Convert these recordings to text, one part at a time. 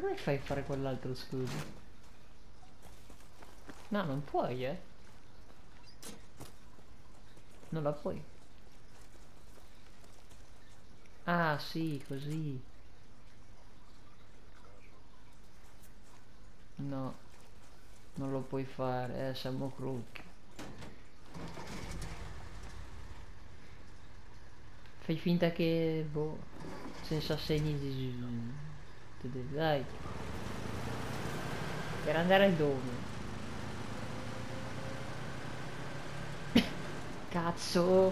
come fai a fare quell'altro, scusa? No, non puoi, eh. Non la puoi. Ah, sì, così. No, non lo puoi fare, siamo crocchi. Fai finta che, boh, senza segni di... Dai, per andare dove? Cazzo!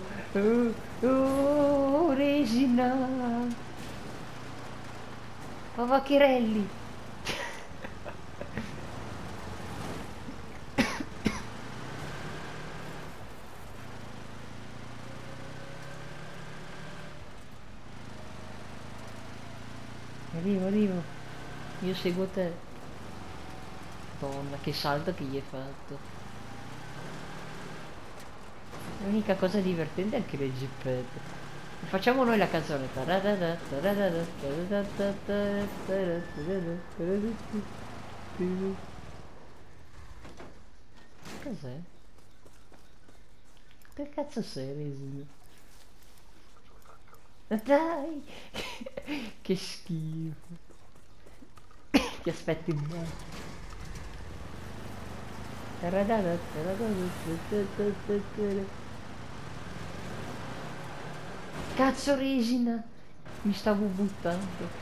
Resina! Vaccherelli! Arrivo, arrivo. Io seguo te. Donna, che salto che gli hai fatto. L'unica cosa divertente è anche le gippette. Facciamo noi la canzone. Cos'è? Che cazzo sei, Resina? Dai! Che schifo. Ti aspetti in me. Cazzo, Resina! Mi stavo buttando.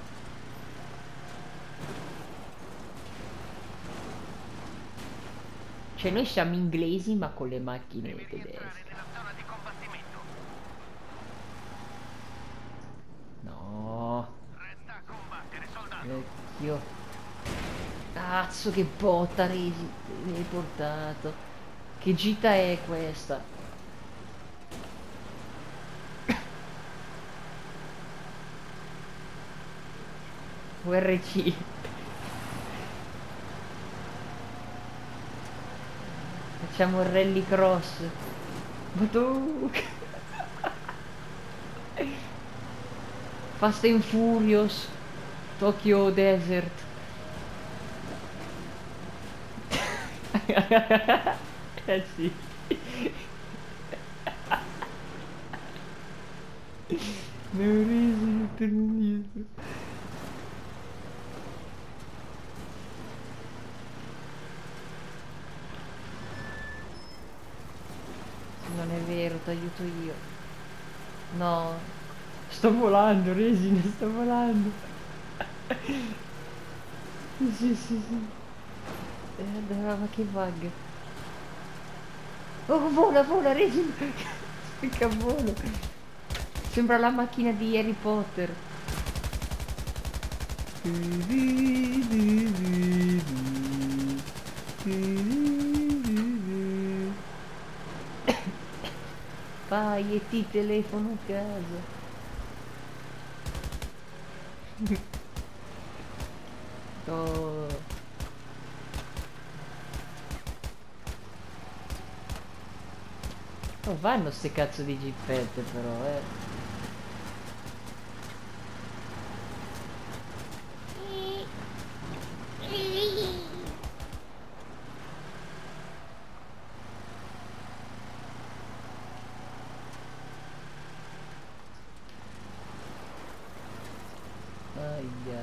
Cioè noi siamo inglesi ma con le macchine tedesche. No. Vecchio. Cazzo che botta Resi mi hai portato. Che gita è questa? URC. Facciamo il rallycross. Ma tu... Fast and Furious. Tokyo Desert. Sì. Non risi per niente. Non è vero, ti aiuto io. No. Sto volando, Resina, sto volando. Sì, sì, sì. Ma che bug. Oh, vola, vola, Resina. Che volo. Sembra la macchina di Harry Potter. Vai e ti telefono a casa. Oh. Oh, vanno ste cazzo di gippette però, Aia.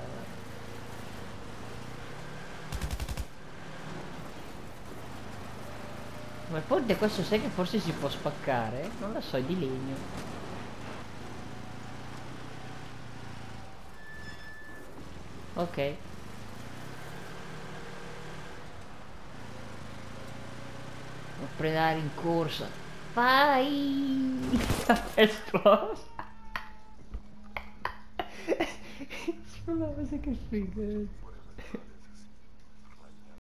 Ma il ponte questo sai che forse si può spaccare? Non lo so, è di legno. Ok. Devo predare in corsa. Vai! È esploso. Scusa, che figo.